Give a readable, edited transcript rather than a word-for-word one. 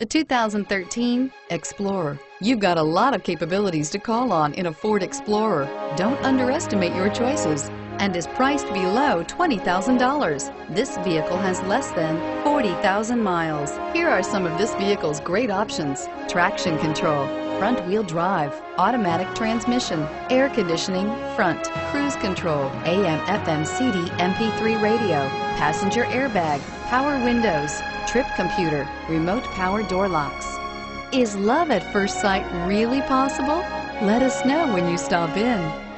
The 2013 Explorer. You've got a lot of capabilities to call on in a Ford Explorer. Don't underestimate your choices, and is priced below $20,000. This vehicle has less than 40,000 miles. Here are some of this vehicle's great options: traction control, front-wheel drive, automatic transmission, air conditioning, front, cruise control, AM/FM CD MP3 radio, passenger airbag, power windows, trip computer, remote power door locks. Is love at first sight really possible? Let us know when you stop in.